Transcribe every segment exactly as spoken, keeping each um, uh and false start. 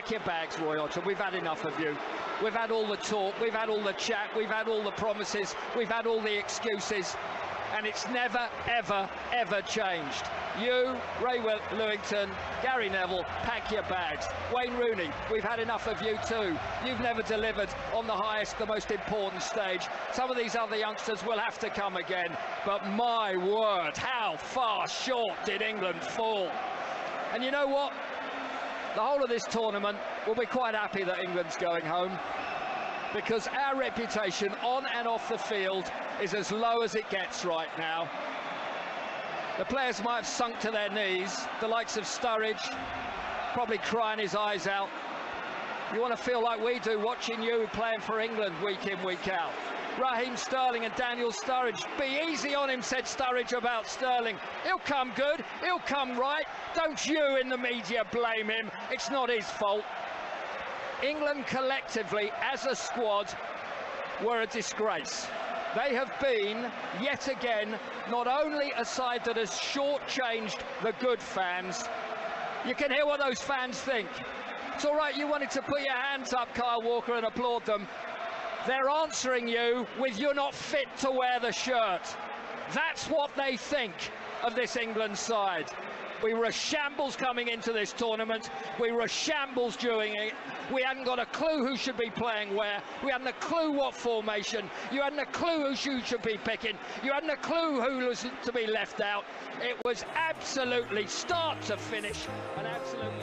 pack your bags, Roy Hodgson. We've had enough of you. We've had all the talk, we've had all the chat, we've had all the promises, we've had all the excuses, and it's never, ever, ever changed. You, Ray Lewington, Gary Neville, pack your bags. Wayne Rooney, we've had enough of you too. You've never delivered on the highest, the most important stage. Some of these other youngsters will have to come again, but my word, how far short did England fall? And you know what? The whole of this tournament will be quite happy that England's going home, because our reputation on and off the field is as low as it gets right now. The players might have sunk to their knees, the likes of Sturridge, probably crying his eyes out. You want to feel like we do watching you playing for England week in, week out. Raheem Sterling and Daniel Sturridge. Be easy on him, said Sturridge about Sterling. He'll come good, he'll come right. Don't you in the media blame him. It's not his fault. England collectively, as a squad, were a disgrace. They have been, yet again, not only a side that has shortchanged the good fans. You can hear what those fans think. It's all right, you wanted to put your hands up, Kyle Walker, and applaud them. They're answering you with "you're not fit to wear the shirt." That's what they think of this England side. We were a shambles coming into this tournament. We were a shambles during it. We hadn't got a clue who should be playing where. We hadn't a clue what formation. You hadn't a clue who you should be picking. You hadn't a clue who was to be left out. It was absolutely start to finish. And absolutely.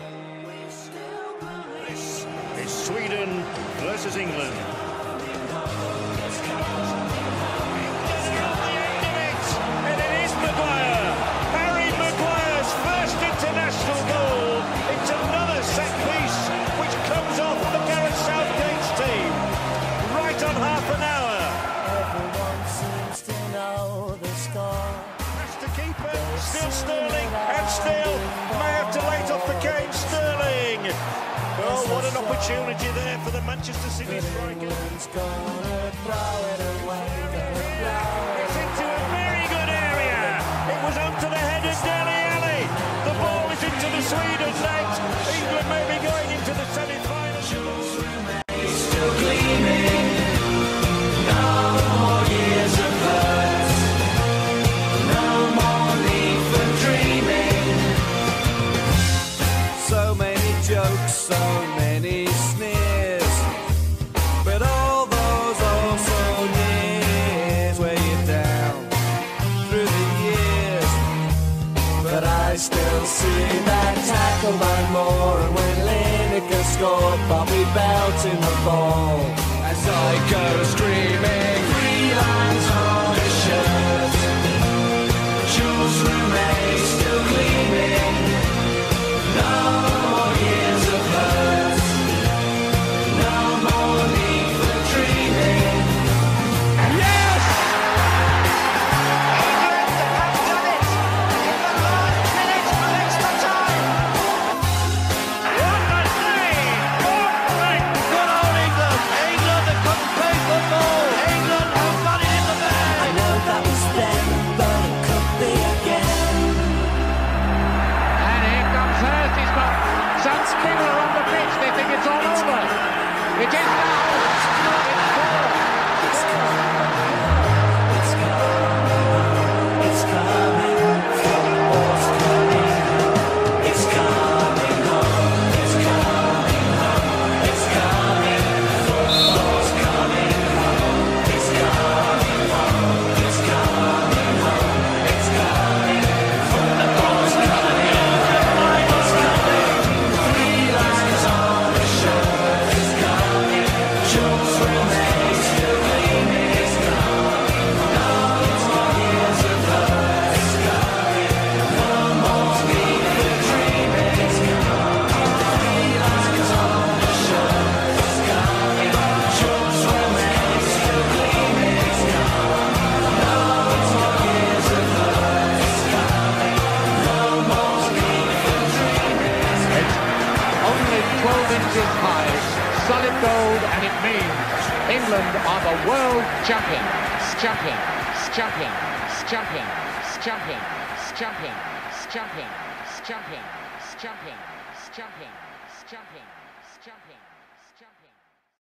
This is Sweden versus England. And it is Maguire. Harry Maguire's first international goal. It's another set piece which comes off the Gareth Southgate's team. Right on half an hour. Everyone seems to know the score. Has to keep it. Still Sterling, and still may have to late off the game. Sterling. Oh, what an opportunity there for the Manchester City striker. It's into a very good area. It was up to the head of Dele Alli. The ball is into the Sweden net. England may be going into the semi-finals. still gleaming. No more years of hurt. No more need for dreaming. So many jokes, so many sneers, but all those also years weigh you down through the years. But I still see that tackle by Moore, and when Lineker scored, Bobby belting the ball as I go screaming. Three lines on the shirt, Jules Rimet still gleaming. No more years of hurt, no more need for dreaming. Yes! England have done it in the last minute of extra time. What a save! What a good old England! England that couldn't play football. England have got it in the bag. I know that was then, but it could be again. And here comes Hurst. He's got some people are on the pitch. They think it's all over. It is now. It's four. It's coming. It's coming. It's coming. Football's coming. It's coming home. It's coming home. It's coming. Football's coming home. It's coming home. It's coming home. It's coming. Football's coming home. It's coming. Three lines on the shirt. It's coming. Jules Rimet still gleaming. It's coming. No more years of hurt. It's coming. No more need for dreaming. It's coming. Three lines on the shirt. It's coming. Jules Rimet still gleaming. It's coming. No more years of hurt. It's coming. No more need for dreaming. It's Only twelve inches high, solid gold, and it means England are the world champions. Champion, champion, champion, champion, champion, champion, champion, champion, champion, champion. champion.